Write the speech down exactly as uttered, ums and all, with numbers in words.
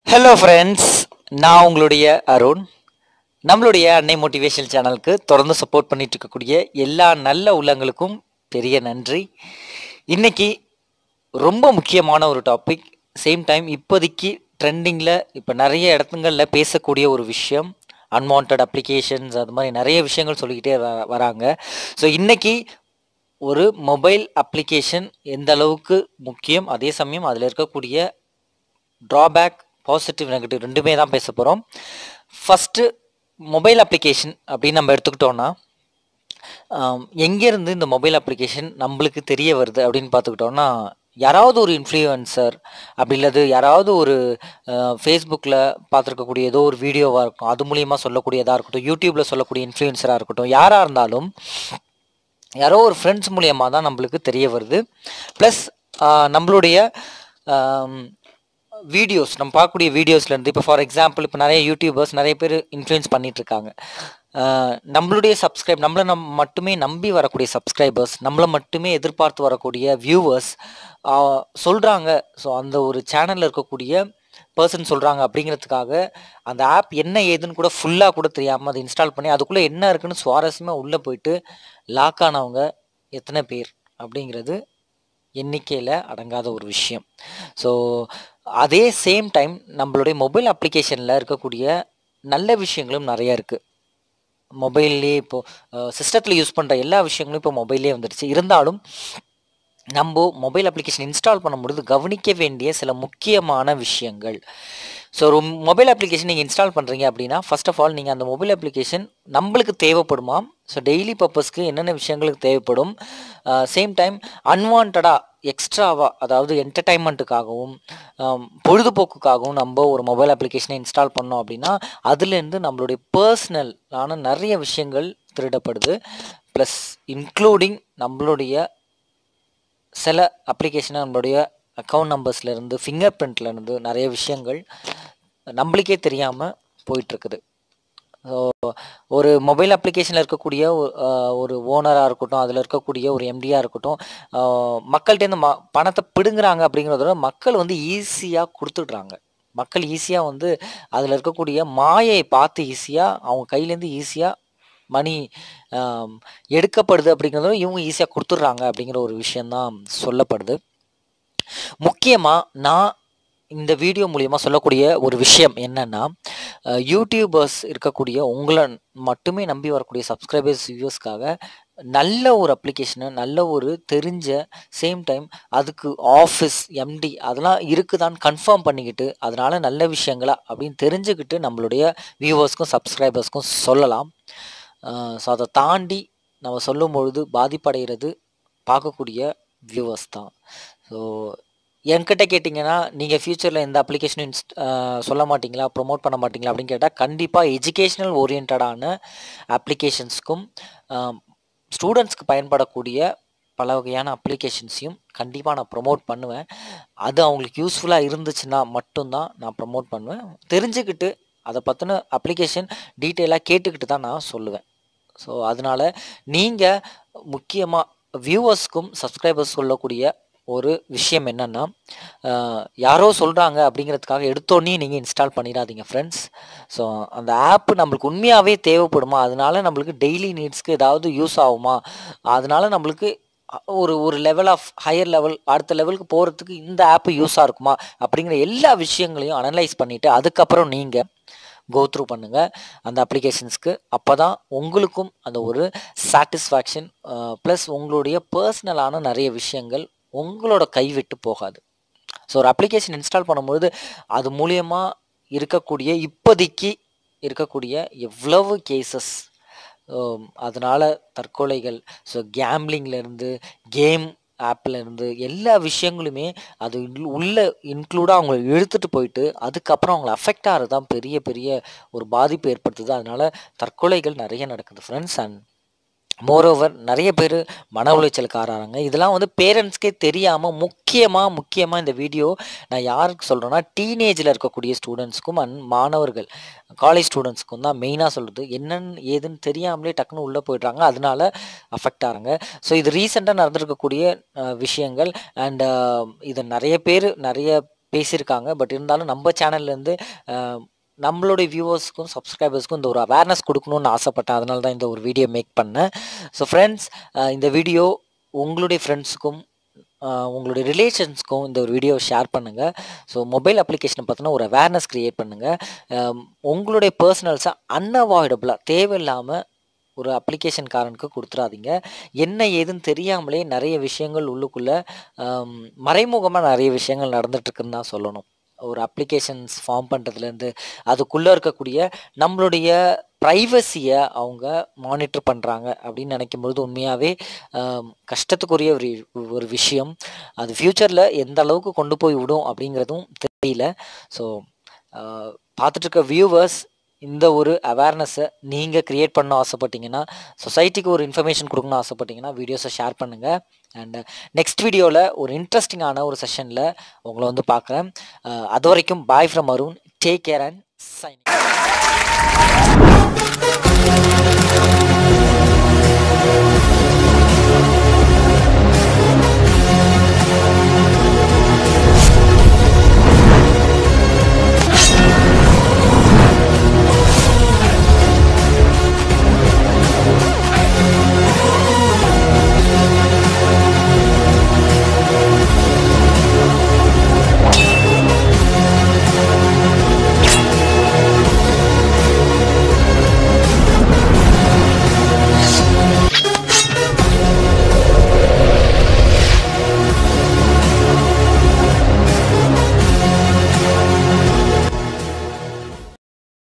Hello friends, நான் உங்களுடைய அருண். நம்மளுடைய அன்னை மோட்டிவேஷன் சேனலுக்கு தொடர்ந்து சப்போர்ட் பண்ணிட்டு இருக்கக்கூடிய எல்லா நல்ல உள்ளங்களுக்கும் பெரிய நன்றி. இன்னைக்கு ரொம்ப முக்கியமான ஒரு டாபிக், சேம் டைம் இப்போதைக்கு ட்ரெண்டிங்கில் இப்போ நிறைய இடத்துங்களில் பேசக்கூடிய ஒரு விஷயம், அன்வான்ட் அப்ளிகேஷன்ஸ், அது மாதிரி நிறைய விஷயங்கள் சொல்லிக்கிட்டே வ- வராங்க. ஸோ இன்னைக்கு ஒரு மொபைல் அப்ளிகேஷன் எந்த அளவுக்கு முக்கியம், அதே சமயம் அதில் இருக்கக்கூடிய ட்ராபேக், பாசிட்டிவ் நெகட்டிவ் ரெண்டுமே தான் பேச போகிறோம். ஃபஸ்ட்டு மொபைல் அப்ளிகேஷன் அப்படின்னு நம்ம எடுத்துக்கிட்டோன்னா, ஆம், எங்கேருந்து இந்த மொபைல் அப்ளிகேஷன் நம்மளுக்கு தெரிய வருது அப்படின்னு பார்த்துக்கிட்டோன்னா, யாராவது ஒரு இன்ஃப்ளூயன்சர், அப்படி இல்லாது யாராவது ஒரு ஃபேஸ்புக்கில் பார்த்துருக்கக்கூடிய ஏதோ ஒரு வீடியோவாக இருக்கட்டும், அது மூலியமாக சொல்லக்கூடியதாக இருக்கட்டும், யூடியூப்பில் சொல்லக்கூடிய இன்ஃப்ளூயன்சராக இருக்கட்டும், யாராக இருந்தாலும் யாரோ ஒரு ஃப்ரெண்ட்ஸ் மூலியமாக தான் நம்மளுக்கு தெரிய வருது. ப்ளஸ் நம்மளுடைய வீடியோஸ், நம்ம பார்க்கக்கூடிய வீடியோஸ்லேருந்து, இப்போ ஃபார் எக்ஸாம்பிள் இப்போ நிறைய யூடியூபர்ஸ் நிறைய பேர் இன்ஃப்ளூயன்ஸ் பண்ணிட்டு இருக்காங்க. ஆஹ் நம்மளுடைய சப்ஸ்கிரைப் நம்மளை நம் மட்டுமே நம்பி வரக்கூடிய சப்ஸ்கிரைபர்ஸ், நம்மளை மட்டுமே எதிர்பார்த்து வரக்கூடிய வியூவர்ஸ் சொல்கிறாங்க. ஸோ அந்த ஒரு சேனலில் இருக்கக்கூடிய பர்சன் சொல்கிறாங்க அப்படிங்கிறதுக்காக அந்த ஆப் என்ன ஏதுன்னு கூட ஃபுல்லாக கூட தெரியாமல் அதை இன்ஸ்டால் பண்ணி அதுக்குள்ளே என்ன இருக்குன்னு சுவாரஸ்யமாக உள்ளே போயிட்டு லாக் ஆனவங்க எத்தனை பேர் அப்படிங்கிறது எண்ணிக்கையில் அடங்காத ஒரு விஷயம். ஸோ அதே சேம் டைம் நம்மளுடைய மொபைல் அப்ளிகேஷனில் இருக்கக்கூடிய நல்ல விஷயங்களும் நிறைய இருக்குது. மொபைல்லே இப்போது சிஸ்டத்தில் யூஸ் பண்ணுற எல்லா விஷயங்களும் இப்போ மொபைல்லே வந்துடுச்சு. இருந்தாலும் நம்ம மொபைல் அப்ளிகேஷன் இன்ஸ்டால் பண்ணும்பொழுது கவனிக்க வேண்டிய சில முக்கியமான விஷயங்கள். ஸோ ஒரு மொபைல் அப்ளிகேஷன் நீங்கள் இன்ஸ்டால் பண்ணுறீங்க அப்படின்னா, ஃபர்ஸ்ட் ஆஃப் ஆல் நீங்கள் அந்த மொபைல் அப்ளிகேஷன் நம்மளுக்கு தேவைப்படுமா, ஸோ டெய்லி பர்பஸ்க்கு என்னென்ன விஷயங்களுக்கு தேவைப்படும், சேம் டைம் அன்வான்டாக எக்ஸ்ட்ராவாக, அதாவது என்டர்டைன்மெண்ட்டுக்காகவும் பொழுதுபோக்குக்காகவும் நம்ம ஒரு மொபைல் அப்ளிகேஷனை இன்ஸ்டால் பண்ணோம் அப்படின்னா, அதுலேருந்து நம்மளுடைய பர்சனலான நிறைய விஷயங்கள் திருடப்படுது. ப்ளஸ் இன்க்ளூடிங் நம்மளுடைய சில அப்ளிகேஷனை நம்மளுடைய அக்கௌண்ட் நம்பர்ஸ்லேருந்து, ஃபிங்கர் பிரிண்ட்லேருந்து நிறைய விஷயங்கள் நம்மளுக்கே தெரியாமல் போயிட்டுருக்குது. ஸோ ஒரு மொபைல் அப்ளிகேஷனில் இருக்கக்கூடிய ஒ- ஆஹ் ஒரு ஓனராக இருக்கட்டும், அதில் இருக்கக்கூடிய ஒரு எம்டியாக இருக்கட்டும், ஆஹ் மக்கள்கிட்டேருந்து ம பணத்தை பிடுங்குறாங்க அப்படிங்கிறத விட மக்கள் வந்து ஈஸியாக கொடுத்துட்றாங்க. மக்கள் ஈஸியாக வந்து அதில் இருக்கக்கூடிய மாயை பார்த்து ஈஸியாக அவங்க கையிலேருந்து ஈஸியாக மணி எடுக்கப்படுது அப்படிங்கிறத விட இவங்க ஈஸியாக கொடுத்துட்றாங்க அப்படிங்கிற ஒரு விஷயந்தான் சொல்லப்படுது. முக்கியமாக நான் இந்த வீடியோ மூலியமா சொல்லக்கூடிய ஒரு விஷயம் என்னன்னா, அஹ், யூடியூபர்ஸ் இருக்கக்கூடிய உங்களை மட்டுமே நம்பி வரக்கூடிய சப்ஸ்கிரைபர்ஸ் வியூவர்ஸ்க்காக நல்ல ஒரு அப்ளிகேஷனை, நல்ல ஒரு தெரிஞ்ச, சேம் டைம் அதுக்கு ஆஃபீஸ் எம்டி அதெல்லாம் இருக்குதான்னு கன்ஃபார்ம் பண்ணிக்கிட்டு அதனால நல்ல விஷயங்களா அப்படின்னு தெரிஞ்சுக்கிட்டு நம்மளுடைய வியூவர்ஸ்க்கும் சப்ஸ்கிரைபர்ஸ்க்கும் சொல்லலாம். ஸோ அதை தாண்டி நம்ம சொல்லும் பொழுது பாதிப்படைகிறது பார்க்கக்கூடிய வியூவர்ஸ் தான். ஸோ என்கிட்ட கேட்டிங்கன்னா, நீங்கள் ஃப்யூச்சரில் எந்த அப்ளிகேஷனும் இன்ஸ்ட் சொல்ல மாட்டீங்களா, ப்ரொமோட் பண்ண மாட்டீங்களா அப்படின்னு கேட்டால், கண்டிப்பாக எஜுகேஷ்னல் ஓரியன்டான அப்ளிகேஷன்ஸ்க்கும் ஸ்டூடெண்ட்ஸ்க்கு பயன்படக்கூடிய பல வகையான அப்ளிகேஷன்ஸையும் கண்டிப்பாக நான் ப்ரொமோட் பண்ணுவேன். அது அவங்களுக்கு யூஸ்ஃபுல்லாக இருந்துச்சுன்னா மட்டும்தான் நான் ப்ரொமோட் பண்ணுவேன். தெரிஞ்சுக்கிட்டு அதை பற்றின அப்ளிகேஷன் டீட்டெயிலாக கேட்டுக்கிட்டு தான் நான் சொல்லுவேன். ஸோ அதனால நீங்கள் முக்கியமாக வியூவர்ஸ்க்கும் சப்ஸ்கிரைபர்ஸ் சொல்லக்கூடிய ஒரு விஷயம் என்னன்னா, அஹ், யாரோ சொல்கிறாங்க அப்படிங்கிறதுக்காக எடுத்தோடனே நீங்கள் இன்ஸ்டால் பண்ணிடாதீங்க ஃப்ரெண்ட்ஸ். ஸோ அந்த ஆப் நம்மளுக்கு உண்மையாகவே தேவைப்படுமா, அதனால நம்மளுக்கு டெய்லி நீட்ஸ்க்கு ஏதாவது யூஸ் ஆகுமா, அதனால நம்மளுக்கு அ- ஒரு ஒரு லெவல் ஆஃப் ஹையர் லெவல் அடுத்த லெவலுக்கு போகிறதுக்கு இந்த ஆப் யூஸாக இருக்குமா அப்படிங்கிற எல்லா விஷயங்களையும் அனலைஸ் பண்ணிவிட்டு அதுக்கப்புறம் நீங்கள் கோ த்ரூ பண்ணுங்க அந்த அப்ளிகேஷன்ஸ்க்கு. அப்போ தான் உங்களுக்கும் அந்த ஒரு சாட்டிஸ்ஃபேக்ஷன் ப்ளஸ் உங்களுடைய பர்சனலான நிறைய விஷயங்கள் உங்களோட கைவிட்டு போகாது. ஸோ ஒரு அப்ளிகேஷன் இன்ஸ்டால் பண்ணும்பொழுது அது மூலியமா இருக்கக்கூடிய இப்போதைக்கு இருக்கக்கூடிய எவ்வளவு கேசஸ், அதனால தற்கொலைகள், ஸோ கேம்லிங்லேருந்து கேம் ஆப்லேருந்து எல்லா விஷயங்களுமே அது உள்ள- உள்ள இன்க்ளூடாக அவங்கள இழுத்துட்டு போயிட்டு அதுக்கப்புறம் அவங்கள அஃபெக்ட் ஆகிறது தான் பெரிய பெரிய ஒரு பாதிப்பு ஏற்படுத்துது. அதனால தற்கொலைகள் நிறைய நடக்குது ஃப்ரெண்ட்ஸ். அண்ட் மோரோவர் நிறைய பேர் மன உளைச்சலுக்கு ஆறாங்க. இதெல்லாம் வந்து பேரண்ட்ஸ்க்கே தெரியாமல், முக்கியமாக முக்கியமாக இந்த வீடியோ நான் யாருக்கு சொல்கிறேன்னா, டீனேஜில் இருக்கக்கூடிய ஸ்டூடெண்ட்ஸ்க்கும் அண்ட் மாணவர்கள், காலேஜ் ஸ்டூடெண்ட்ஸ்க்கும் தான் மெயினாக சொல்கிறது. என்னன்னு ஏதுன்னு தெரியாமலே டக்குன்னு உள்ளே போயிடுறாங்க, அதனால அஃபெக்ட் ஆகிறாங்க. ஸோ இது ரீசெண்டாக நடந்திருக்கக்கூடிய அஹ், விஷயங்கள். அண்ட் இதை நிறைய பேர் நிறைய பேசியிருக்காங்க. பட் இருந்தாலும் நம்ம சேனல்லேருந்து நம்மளுடைய வியூவர்ஸ்க்கும் சப்ஸ்கிரைபர்ஸ்க்கும் இந்த ஒரு அவேர்னஸ் கொடுக்கணும்னு ஆசைப்பட்டேன். அதனால தான் இந்த ஒரு வீடியோ மேக் பண்ணேன். ஸோ ஃப்ரெண்ட்ஸ், இந்த வீடியோ உங்களுடைய ஃப்ரெண்ட்ஸுக்கும் உங்களுடைய ரிலேஷன்ஸ்க்கும் இந்த ஒரு வீடியோவை ஷேர் பண்ணுங்கள். ஸோ மொபைல் அப்ளிகேஷனை பார்த்தோன்னா ஒரு அவேர்னஸ் க்ரியேட் பண்ணுங்கள். உங்களுடைய பர்சனல்ஸை அன்அவாய்டபுளாக தேவையில்லாமல் ஒரு அப்ளிகேஷன்காரனுக்கு கொடுத்துடாதீங்க. என்ன ஏதுன்னு தெரியாமலே நிறைய விஷயங்கள் உள்ளுக்குள்ளே மறைமுகமாக நிறைய விஷயங்கள் நடந்துகிட்ருக்குன்னு தான் சொல்லணும். ஒரு அப்ளிகேஷன்ஸ் ஃபார்ம் பண்ணுறதுலேருந்து அதுக்குள்ளே இருக்கக்கூடிய நம்மளுடைய ப்ரைவசியை அவங்க மானிட்டர் பண்ணுறாங்க அப்படின்னு நினைக்கும்பொழுது உண்மையாகவே கஷ்டத்துக்குரிய ஒரு ஒரு விஷயம். அது ஃப்யூச்சரில் எந்த அளவுக்கு கொண்டு போய் விடும் அப்படிங்கிறதும் தெரியல. ஸோ பார்த்துட்ருக்க வியூவர்ஸ், இந்த ஒரு அவேர்னஸை நீங்கள் க்ரியேட் பண்ண ஆசைப்பட்டீங்கன்னா, சொசைட்டிக்கு ஒரு இன்ஃபர்மேஷன் கொடுக்கணும்னு ஆசைப்பட்டீங்கன்னா வீடியோஸை ஷேர் பண்ணுங்கள். அண்ட் நெக்ஸ்ட் வீடியோவில் ஒரு இன்ட்ரெஸ்டிங்கான ஒரு செஷனில் உங்களை வந்து பார்க்குறேன். அது வரைக்கும் bye from Arun. Take care and signing.